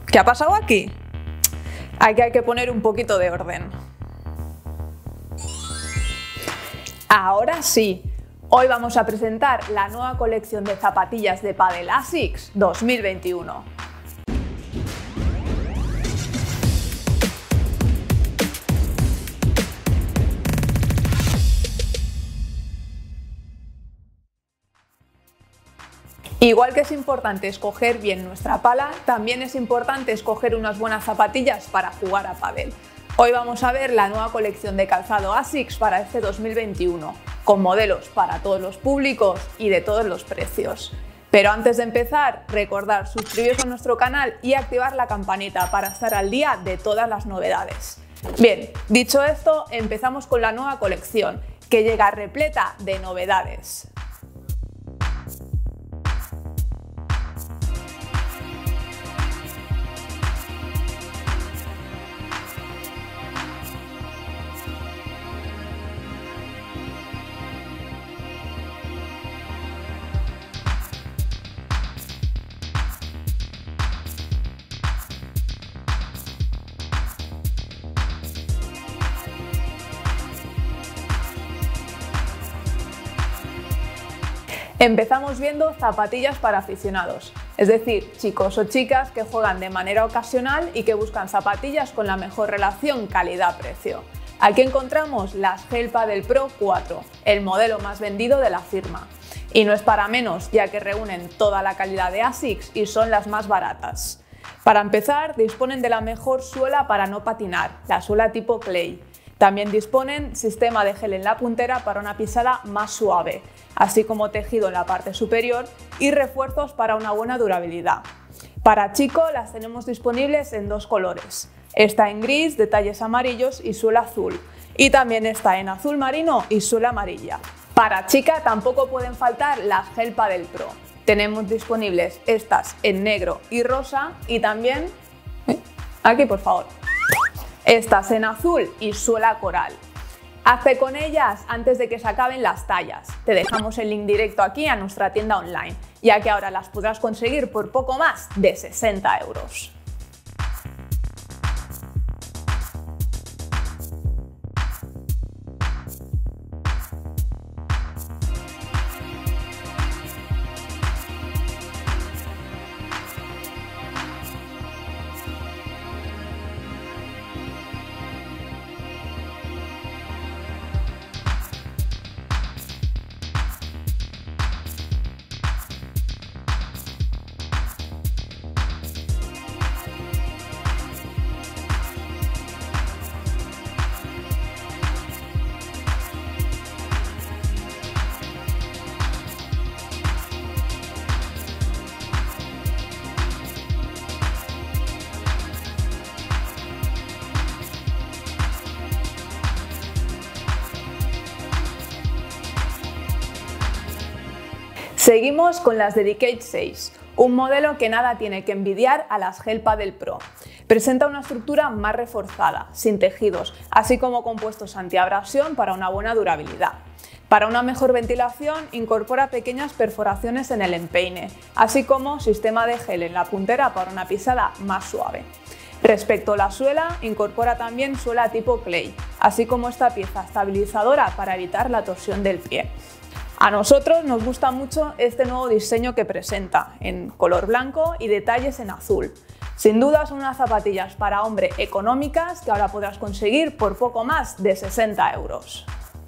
¿Qué ha pasado aquí? Aquí hay que poner un poquito de orden. Ahora sí, hoy vamos a presentar la nueva colección de zapatillas de pádel ASICS 2021. Igual que es importante escoger bien nuestra pala, también es importante escoger unas buenas zapatillas para jugar a pádel. Hoy vamos a ver la nueva colección de calzado ASICS para este 2021, con modelos para todos los públicos y de todos los precios. Pero antes de empezar, recordad suscribiros a nuestro canal y activar la campanita para estar al día de todas las novedades. Bien, dicho esto, empezamos con la nueva colección, que llega repleta de novedades. Empezamos viendo zapatillas para aficionados, es decir, chicos o chicas que juegan de manera ocasional y que buscan zapatillas con la mejor relación calidad-precio. Aquí encontramos las Gel Padel Pro 4, el modelo más vendido de la firma. Y no es para menos, ya que reúnen toda la calidad de ASICS y son las más baratas. Para empezar, disponen de la mejor suela para no patinar, la suela tipo Clay. También disponen sistema de gel en la puntera para una pisada más suave, así como tejido en la parte superior y refuerzos para una buena durabilidad. Para chico las tenemos disponibles en dos colores. Está en gris, detalles amarillos y suela azul. Y también está en azul marino y suela amarilla. Para chica tampoco pueden faltar las Gel Padel Pro. Tenemos disponibles estas en negro y rosa y también... Aquí por favor. Estas en azul y suela coral. Hazte con ellas antes de que se acaben las tallas. Te dejamos el link directo aquí a nuestra tienda online, ya que ahora las podrás conseguir por poco más de 60 euros. Seguimos con las Dedicate 6, un modelo que nada tiene que envidiar a las Gel Padel Pro. Presenta una estructura más reforzada, sin tejidos, así como compuestos antiabrasión para una buena durabilidad. Para una mejor ventilación, incorpora pequeñas perforaciones en el empeine, así como sistema de gel en la puntera para una pisada más suave. Respecto a la suela, incorpora también suela tipo Clay, así como esta pieza estabilizadora para evitar la torsión del pie. A nosotros nos gusta mucho este nuevo diseño que presenta, en color blanco y detalles en azul. Sin duda son unas zapatillas para hombre económicas que ahora podrás conseguir por poco más de 60 euros.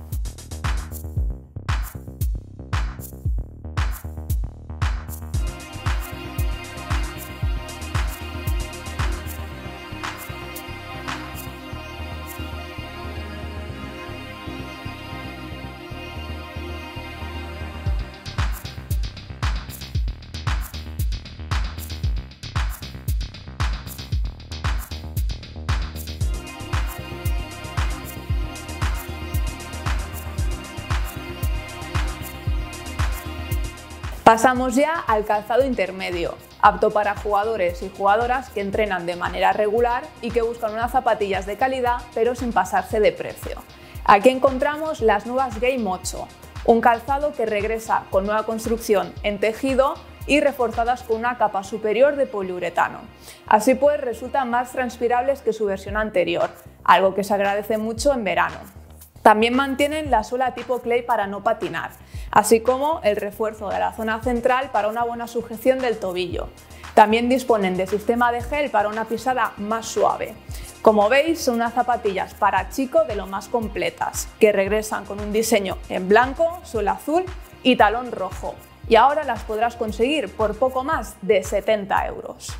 Pasamos ya al calzado intermedio, apto para jugadores y jugadoras que entrenan de manera regular y que buscan unas zapatillas de calidad pero sin pasarse de precio. Aquí encontramos las nuevas Game 8, un calzado que regresa con nueva construcción en tejido y reforzadas con una capa superior de poliuretano. Así pues, resultan más transpirables que su versión anterior, algo que se agradece mucho en verano. También mantienen la suela tipo clay para no patinar, así como el refuerzo de la zona central para una buena sujeción del tobillo. También disponen de sistema de gel para una pisada más suave. Como veis, son unas zapatillas para chico de lo más completas, que regresan con un diseño en blanco, suela azul y talón rojo. Y ahora las podrás conseguir por poco más de 70 euros.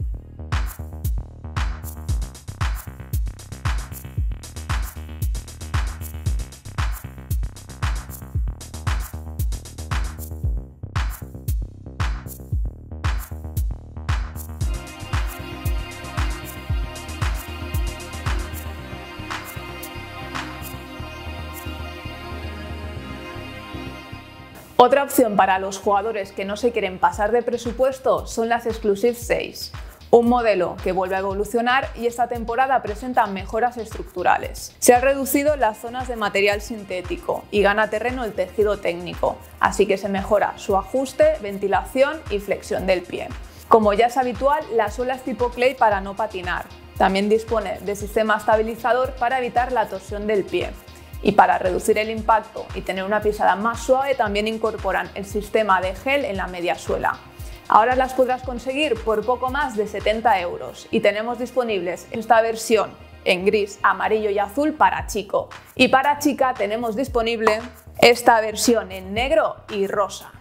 Otra opción para los jugadores que no se quieren pasar de presupuesto son las Exclusive 6, un modelo que vuelve a evolucionar y esta temporada presenta mejoras estructurales. Se han reducido las zonas de material sintético y gana terreno el tejido técnico, así que se mejora su ajuste, ventilación y flexión del pie. Como ya es habitual, la suela es tipo clay para no patinar. También dispone de sistema estabilizador para evitar la torsión del pie. Y para reducir el impacto y tener una pisada más suave también incorporan el sistema de gel en la media suela. Ahora las podrás conseguir por poco más de 70 euros y tenemos disponibles esta versión en gris, amarillo y azul para chico. Y para chica tenemos disponible esta versión en negro y rosa.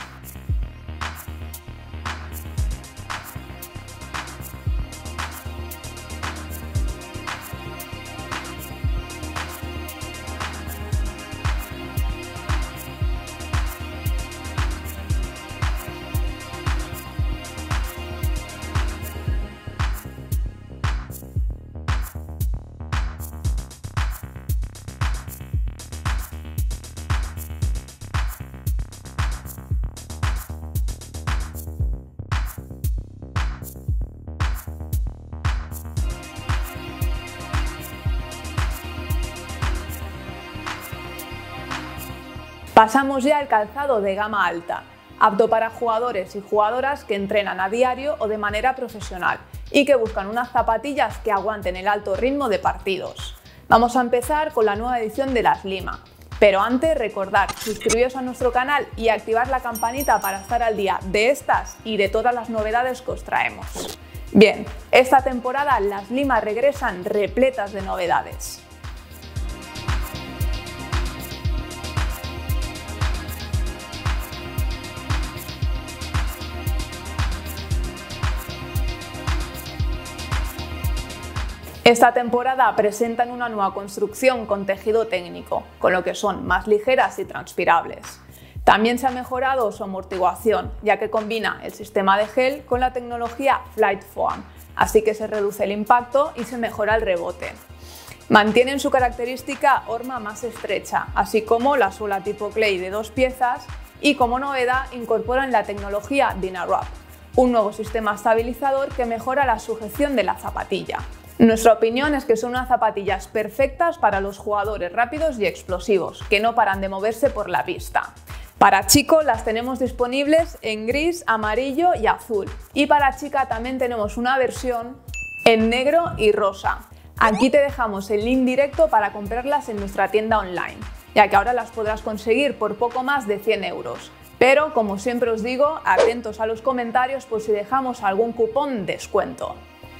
Pasamos ya al calzado de gama alta, apto para jugadores y jugadoras que entrenan a diario o de manera profesional y que buscan unas zapatillas que aguanten el alto ritmo de partidos. Vamos a empezar con la nueva edición de las Lima, pero antes recordad suscribiros a nuestro canal y activar la campanita para estar al día de estas y de todas las novedades que os traemos. Bien, esta temporada las Lima regresan repletas de novedades. Esta temporada presentan una nueva construcción con tejido técnico, con lo que son más ligeras y transpirables. También se ha mejorado su amortiguación, ya que combina el sistema de gel con la tecnología Flight Foam, así que se reduce el impacto y se mejora el rebote. Mantienen su característica horma más estrecha, así como la suela tipo clay de 2 piezas y como novedad incorporan la tecnología Dynawrap, un nuevo sistema estabilizador que mejora la sujeción de la zapatilla. Nuestra opinión es que son unas zapatillas perfectas para los jugadores rápidos y explosivos, que no paran de moverse por la pista. Para chico las tenemos disponibles en gris, amarillo y azul. Y para chica también tenemos una versión en negro y rosa. Aquí te dejamos el link directo para comprarlas en nuestra tienda online, ya que ahora las podrás conseguir por poco más de 100 euros. Pero, como siempre os digo, atentos a los comentarios por si dejamos algún cupón descuento.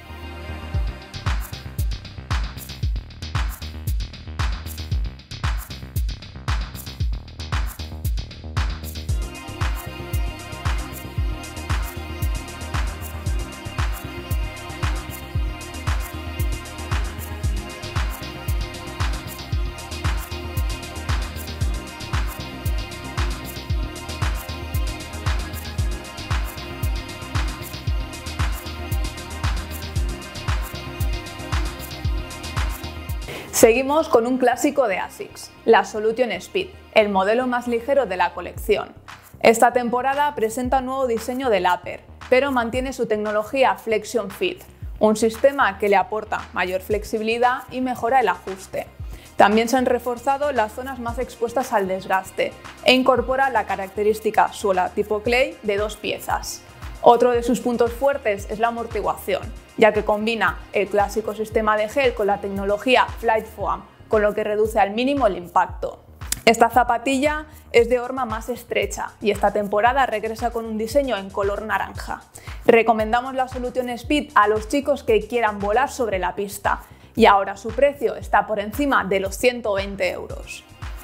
Seguimos con un clásico de ASICS, la Solution Speed, el modelo más ligero de la colección. Esta temporada presenta un nuevo diseño del upper, pero mantiene su tecnología Flexion Fit, un sistema que le aporta mayor flexibilidad y mejora el ajuste. También se han reforzado las zonas más expuestas al desgaste e incorpora la característica suela tipo clay de 2 piezas. Otro de sus puntos fuertes es la amortiguación, ya que combina el clásico sistema de gel con la tecnología Flight Foam, con lo que reduce al mínimo el impacto. Esta zapatilla es de horma más estrecha y esta temporada regresa con un diseño en color naranja. Recomendamos la solución Speed a los chicos que quieran volar sobre la pista y ahora su precio está por encima de los 120 euros.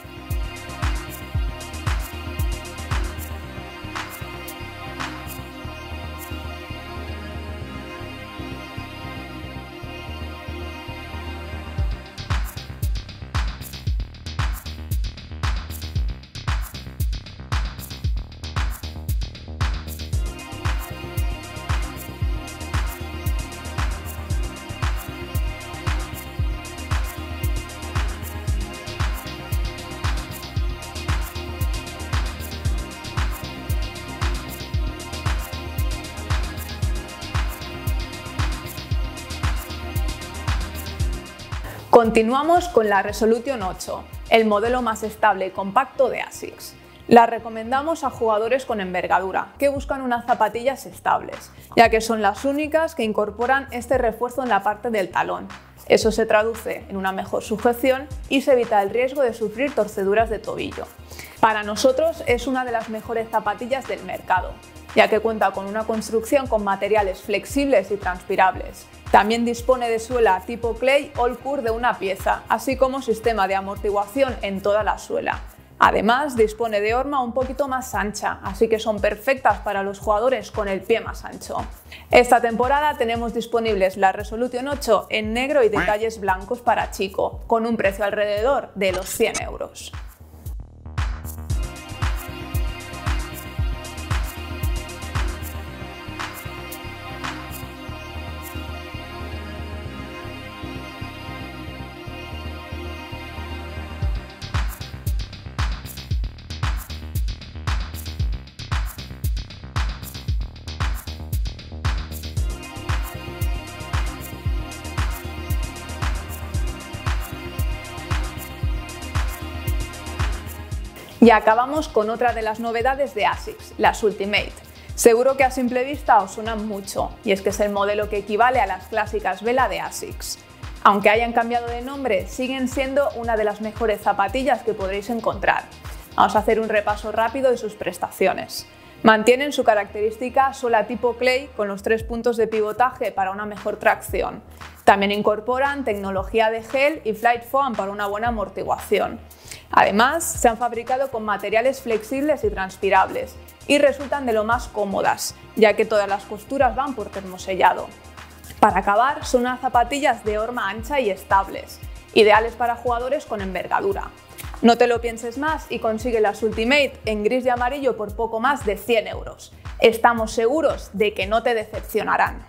Continuamos con la Resolution 8, el modelo más estable y compacto de ASICS. La recomendamos a jugadores con envergadura que buscan unas zapatillas estables, ya que son las únicas que incorporan este refuerzo en la parte del talón. Eso se traduce en una mejor sujeción y se evita el riesgo de sufrir torceduras de tobillo. Para nosotros es una de las mejores zapatillas del mercado, ya que cuenta con una construcción con materiales flexibles y transpirables. También dispone de suela tipo clay all core de una pieza, así como sistema de amortiguación en toda la suela. Además, dispone de horma un poquito más ancha, así que son perfectas para los jugadores con el pie más ancho. Esta temporada tenemos disponibles la Resolution 8 en negro y detalles blancos para chico, con un precio alrededor de los 100 euros. Y acabamos con otra de las novedades de ASICS, las Ultimate. Seguro que a simple vista os suenan mucho, y es que es el modelo que equivale a las clásicas Vela de ASICS. Aunque hayan cambiado de nombre, siguen siendo una de las mejores zapatillas que podréis encontrar. Vamos a hacer un repaso rápido de sus prestaciones. Mantienen su característica suela tipo clay con los 3 puntos de pivotaje para una mejor tracción. También incorporan tecnología de gel y Flight Foam para una buena amortiguación. Además, se han fabricado con materiales flexibles y transpirables y resultan de lo más cómodas, ya que todas las costuras van por termosellado. Para acabar, son unas zapatillas de horma ancha y estables, ideales para jugadores con envergadura. No te lo pienses más y consigue las Ultimate en gris y amarillo por poco más de 100 euros. Estamos seguros de que no te decepcionarán.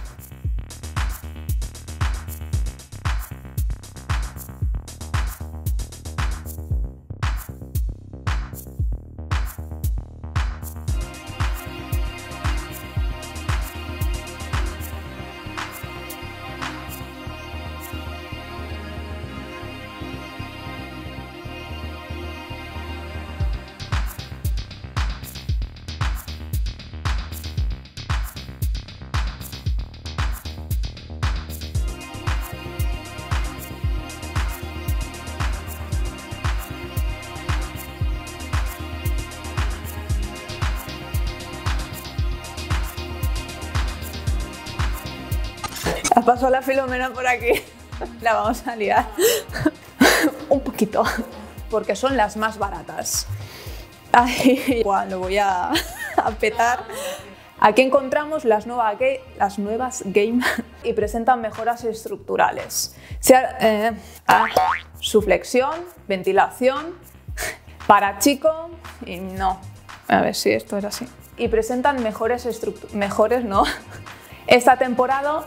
Ha pasado la Filomena por aquí. La vamos a liar. Un poquito. Porque son las más baratas. Ay, lo voy a petar. Aquí encontramos las nuevas Game y presentan mejoras estructurales. Su flexión, ventilación, para chico y no. A ver si esto es así. Y presentan mejores no. Esta temporada,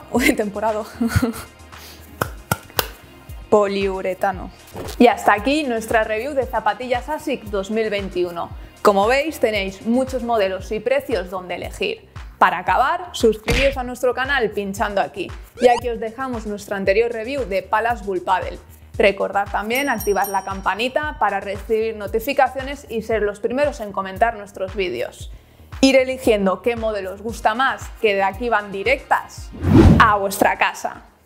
poliuretano. Y hasta aquí nuestra review de zapatillas ASICS 2021. Como veis, tenéis muchos modelos y precios donde elegir. Para acabar, suscribíos a nuestro canal pinchando aquí. Y aquí os dejamos nuestra anterior review de Palace Bull Paddle. Recordad también activar la campanita para recibir notificaciones y ser los primeros en comentar nuestros vídeos. Ir eligiendo qué modelo os gusta más, que de aquí van directas a vuestra casa.